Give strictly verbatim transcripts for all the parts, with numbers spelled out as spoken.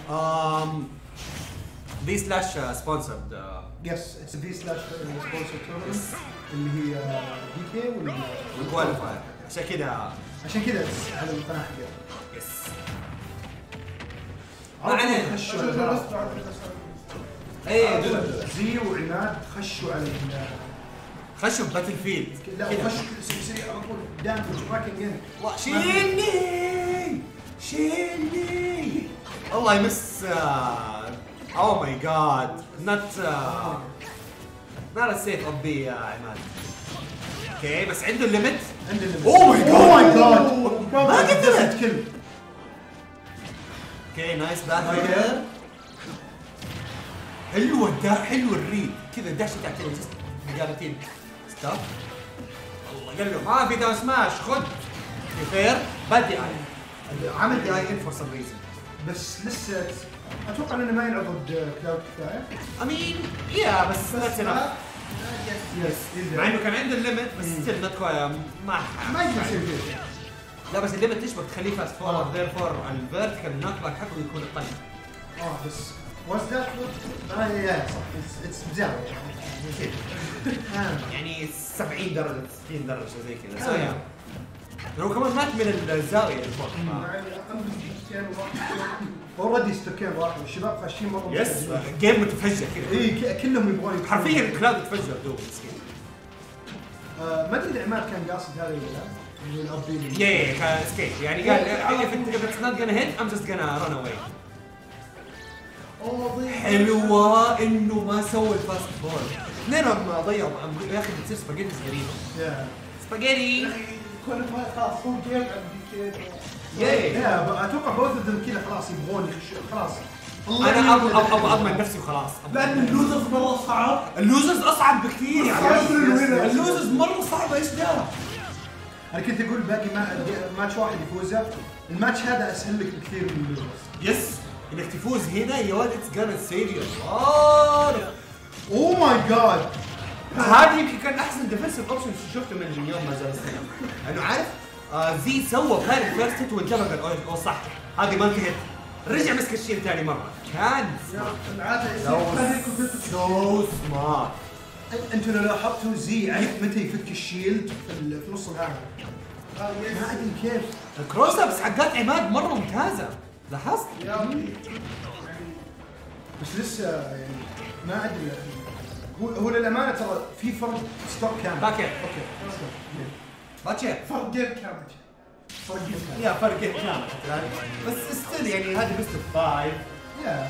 Um, V slash sponsored. يس اتس في سلاش سبونسر تورنمنت اللي هي دي كي ولا والكواليفاير عشان كذا عشان كذا على القناه حقتها. يس. ما علينا. خشوا ايه زي وعناد خشوا على ال خشوا باتل فيلد. لا خشوا سريع سريع على طول دام تراكنج ان. شيلني شيلني الله يمس. اوه ماي جاد نوت نوت سيف اب بي يا عماد. اوكي بس عنده الليمت. عنده الليمت. اوه ماي جاد اوه ماي جاد ما قدرت كل. اوكي نايس باك. حلوه الدا حلوه الريد كذا داشه تحت مجالتين ستوب. الله قال له ما في داون سماش خذ فير بدي اي عمل دي اي ان فور سم ريزن. بس لسه اتوقع انه ما يلعب ضد كلاود كفايه. امين يا بس ذاتس انف. يس مع انه كان عنده الليمت بس ستيل نوت ما ما يقدر يسوي شيء. لا بس الليمت تشبك تخليه فاست فورورد ذير فور الفيرتيكال نوك باك حقه يكون اقل. اه بس واز ذات اه يا صح اتس بزاويه يعني سبعين درجه ستين درجه زي كذا. سو يا لو كمان مات من الزاويه اللي فوق. اقل من دقيقتين اوريدي ستوكين راحوا الشباب فاشين مره. يس جيم متفجر كذا. اي كلهم يبغون حرفيا كلاود تفجر دوب مسكين. ما ادري اذا عماد كان قاصد هذا ولا لا. من الابديل يا يا كان سكيت يعني قال if it's not gonna hit I'm just gonna run away. حلوة انه ما سوى الفاست بول. اثنينهم ضيعوا يا اخي بتصير سباجيتي غريبة. سباجيتي كل خلاص هو جيم عند ياي. لا اتوقع بوث ذم كذا خلاص يبغون يخشوا خلاص. انا ابغى ابغى اضمن نفسي وخلاص. لان اللوزرز مرة صعب. اللوزرز اصعب بكثير يعني. اللوزرز مرة صعبة ايش ده؟ انا كنت اقول باقي ما ماتش واحد يفوزه. الماتش هذا اسهل لك بكثير من اللوزرز. يس انك تفوز هنا يا ولد اتس جانا سيف يو. اوه ماي جاد هذا يمكن كان احسن ديفنسيف اوبشن شفته من يوم ما زال السنه. لانه عارف آه زي سوى كان فيرست هيت وانتبه قال اوه صح هذه ما انتهت. رجع مسك الشيء ثاني مره. كان العاده سو سمارت. انتوا لو لاحظتوا زي عرف متى يفك الشيلد في نص الهذا. ما ادري كيف. الكروس ابس حقات عماد مره ممتازه. لاحظت؟ بس لسه يعني ما ادري. هو هو للامانه ترى في فرق ستوك كامل. باكر اوكي باكر فرق جيم كامل. فرق جيم كامل. يا فرق جيم كامل بس ستيل يعني هذه بيست اوف فايف. يا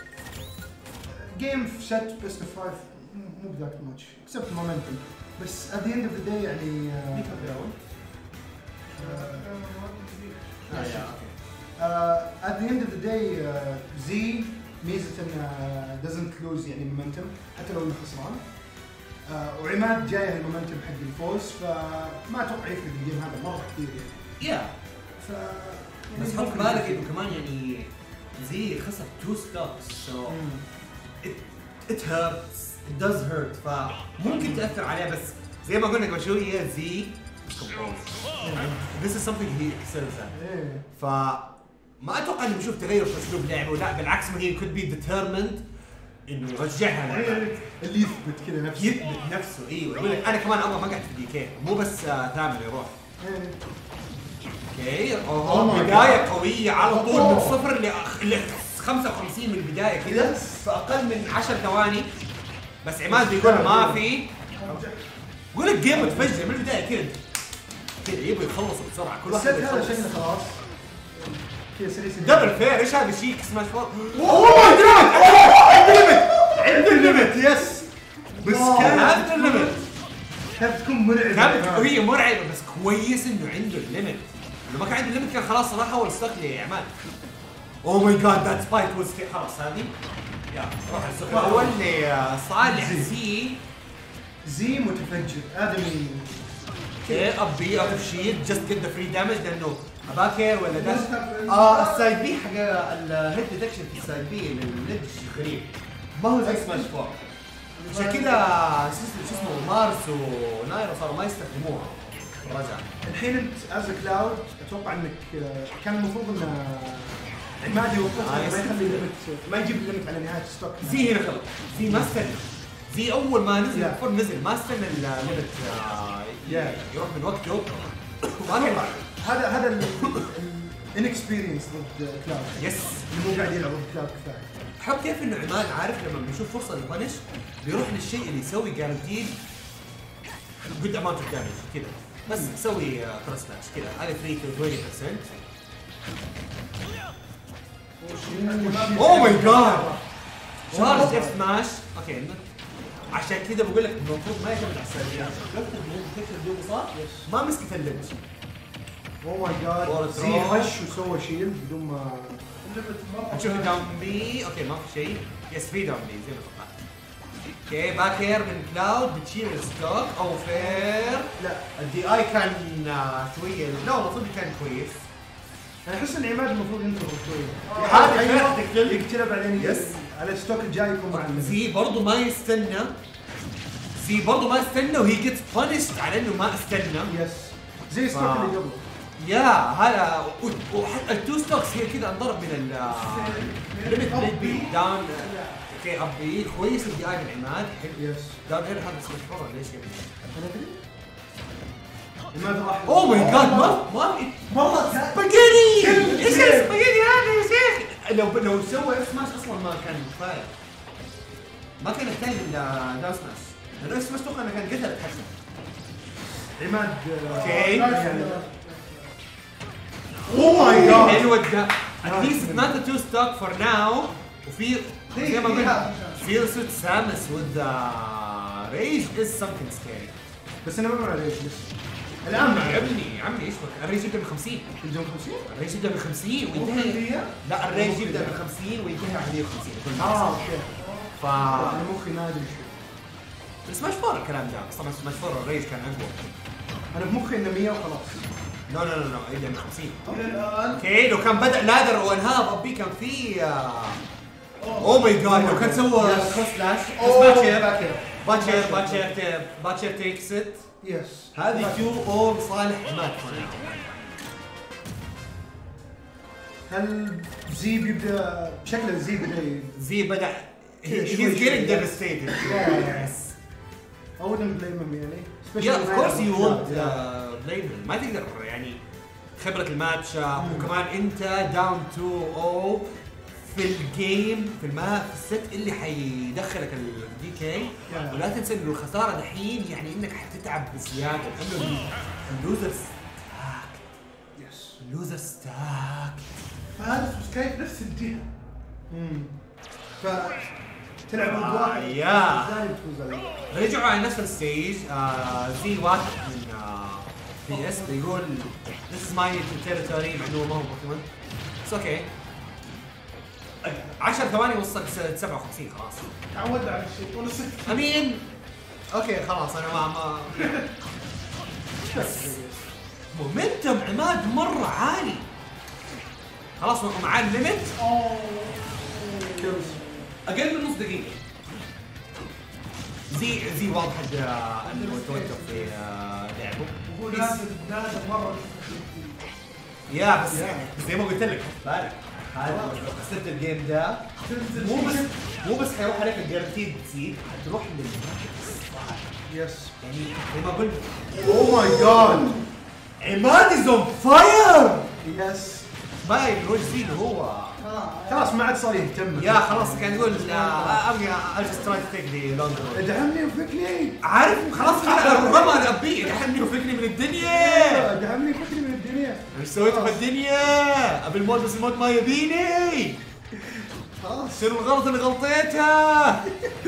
جيم في ست بيست اوف فايف مو بذاك الماتش اكسبت مومنتم بس at the end of the day يعني uh, at the end of the day uh, زي ميزة انه doesn't lose يعني مومنتم حتى لو انه خسران. uh, وعماد جاي المومنتم حق الفوز فما اتوقع يفرق الجيم هذا مرة كثير يعني. يا ف بس حط بالك انه كمان يعني زي خسر تو ستوكس سو it hurts it does hurt فممكن تأثر عليه بس زي ما قلنا قبل شوية زي this is something he excels at. فما اتوقع انه بنشوف تغير في اسلوب لعبه لا بالعكس ما هي could be determined انه يرجعها اللي يثبت كذا نفسه يثبت نفسه. ايوه يقول لك انا كمان ابغى مقعد في دي كي مو بس ثامن يروح. اوكي اوه بدايه قويه على طول من صفر ل خمسة وخمسين من البدايه كذا في اقل من عشر ثواني. بس عماد بيقول ما في يقول لك جيم متفجر من البدايه كذا كذا يبغى يخلص بسرعه كل واحد هذا شكله خلاص كذا سريع سريع دبل فير. ايش هذا الشيء سماش فور؟ اوه عند الليمت عند الليمت يس بس كان عند الليمت كانت تكون مرعبه. كانت هي مرعبه بس كويس انه عنده الليمت. لو ما كان عنده الليمت كان خلاص صراحه هو الستوك لي عماد. اوه ماي جاد ذات سبايك واز خلاص هذه يا روح السوق الاول لصالح زي زي متفجر ادمي. اوكي اب بي اب شيت جست جيت ذا فري دامج لانه اباكر ولا داش. اه السايد بي حق الهيد ديتكشن في السايد بي للليدج غريب ما هو زي سماش فور. عشان كذا شو اسمه مارس ونايرو صاروا ما يستخدموها. رجع الحين انت از كلاود اتوقع انك كان المفروض ان عماد يوقفها آه، ما يخلي ليمت ما يجيب ليمت على نهايه ستوك. زي هنا خلط زي ما استنى زي اول ما نزل Yeah. الفور نزل ما استنى الليمت آه، Yeah. يروح من وقته وما كان هذا هذا الانكسبيرينس ضد كلاود. يس اللي مو قاعد يلعب ضد كلاود كفايه. حب كيف انه عماد عارف لما بيشوف فرصه للبنش بيروح للشيء اللي يسوي جارنتيد جود اماونت اوف دامج كذا بس سوي كروس ماتش كذا هذا ثلاثين عشرين بالمية اوه ماي جاد شارج اف سماش اوكي عشان كذا بقول لك المفروض ما يعتمد على السلبيات شفت الفكره اللي صار ما مسكت اللينش اوه ماي جاد زي خش وسوى شيلد بدون ما نشوف داون بي اوكي ما في شيء يس في داون بي زي ما توقعت اوكي باك اير من كلاود بتشيل الستوك او فير لا الدي اي كان آه، شويه لا المفروض كان كويس انا احس ان عماد المفروض ينتظر شويه. هذا أيوة، تقتل. يقتله بعدين يس. على الستوك الجاي يكون مع الناس. زي برضه ما يستنى زي برضه ما استنى وهي جيتس بانشد على انه ما استنى يس زي الستوك آه. اللي قبله. يا هذا و- وحتى التو ستوكس هي كذا انضرب من ال ليمت بليد بي داون اوكي اب بي كويس الدي اي من عماد حلو يس داون اير هذا اسمه حر ليش يبي انا ادري. عماد راح اوه ماي جاد ما ما مرة سباجيتي ايش السباجيتي هذا يا شيخ لو لو سوى اف سماش اصلا ما كان كفايه ما كان يحتاج داون سماش لانه اف سماش اتوقع انه كان قتل حتى عماد اوكي. اوه ماي جاد. حلوه ده اتليست نوت تو ستوك فور ناو وفي زي ما قلنا في صوت سامس وذ ريج از سمثينج سكيري بس انا ما بعرف ليش لسه. الان معي عمي عمي ايش بك الريج يبدا من خمسين الجون خمسين. الريج يبدا من خمسين مو وينتهي خمسين؟ لا الريج يبدا من خمسين وينتهي على مية وخمسين اه اوكي. ف انا مخي نادر شوي. سماش فور الكلام ده اصلا سماش فور الريج كان اقوى انا بمخي انه مية وخلاص. لا لا لا لا يبدا من خمسين الى الان اوكي لو كان بدا لادر وانهاب ابي كان في اوه ماي جاد لو كان سوى Yes. كروس سلاش أوه، باتشر باكر. باتشر باتشر باتشر تيكس ات يس. هذه تو اول صالح عماد هل زي بيبدا شكله زي بدا ي- زي بدا شوي he's شوي. getting devastated Yeah. yes I wouldn't blame him يعني. yeah of course you would Yeah. uh, blame him ما تقدر يعني خبرة الماتش اب وكمان انت داون تو او في الجيم في الما في الست اللي حيدخلك الدي كي Yeah. ولا تنسى انه الخسارة دحين يعني انك حتتعب بزيادة لانه اللوزر ستاك يس. اللوزر ستاك فارس وسكايب نفس الجهه. امم. ف تلعب ضد واحد. يا. ازاي تفوز عليه؟ رجعوا على نفس الستيج آه زي واحد من آه بي اس بيقول this is my territory مع انه ما هو بوكيمون بس اوكي عشر ثواني وصل س- سبعة وخمسين خلاص تعودنا على الشيء ولا ست. امين اوكي خلاص انا ما ما بس مومنتم عماد مره عالي خلاص معاه الليمت كيلز. اقل من نص دقيقه زي زي واضح آه، انه توجه في آه، لعبه وهو نازل نازل مره. يا بس زي ما قلت لك بالك هذا لو خسرت الجيم ده تنزل مو بس شيء. مو بس حيروح عليك الجارنتيد تزيد حتروح للماركت يس. يعني زي ما قلت اوه ماي جاد. عماد از اون فاير يس. باين روج زي اللي هو خلاص ما عاد صار يهتم. يا خلاص كان يقول ابغى اجست تراي تيك ذا لونج ادعمني وفكني. عارف خلاص كذا رمى الابي دحمني وفكني من الدنيا ادعمني وفكني من الدنيا. ايش سويت في الدنيا؟ ابي الموت بس الموت ما يبيني خلاص. شنو الغلط اللي غلطيته؟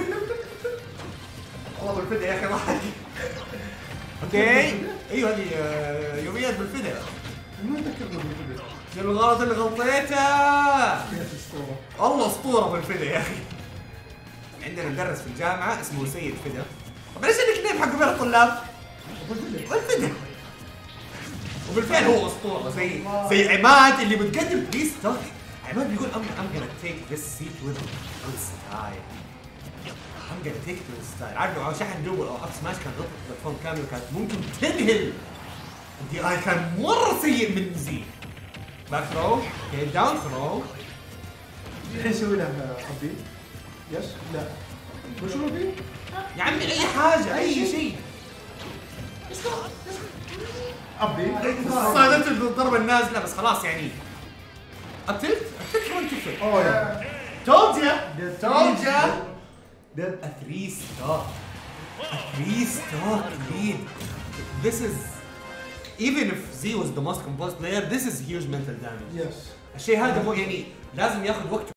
والله بالفدا يا اخي ضحك اوكي ايوه هذه آه، يوميات بالفدا ما ذكرنا بالفيديو. شنو الغلط اللي غلطيته؟ كيف اسطوره. والله اسطوره بالفدا يا اخي عندنا مدرس في الجامعه اسمه سيد فدا طب ليش النيك نيم حقه بين الطلاب؟ والفدا وبالفعل هو اسطوره زي زي عماد اللي بتقدم بليز ستوك عماد بيقول I'm I'm gonna take this seat with with style I'm gonna take it with style عارف لو شحن جوا او اب سماش كان غلط البلاتفورم كامل كانت ممكن تنهل الدي اي كان مره سيء من زي باك ثرو اوكي داون ثرو الحين نسوي له ابي. يس لا وش هو ابي؟ يا عمي اي حاجه اي أي شيء. ابي صادمت الضربه النازله بس خلاص يعني. قتلت؟ قتلت وين تفل؟ اوه يا told ya told ya Dead. a three star a three star lead. This is even if Z was the most composed player, this is huge mental damage. يس الشيء هذا مو يعني لازم ياخذ وقت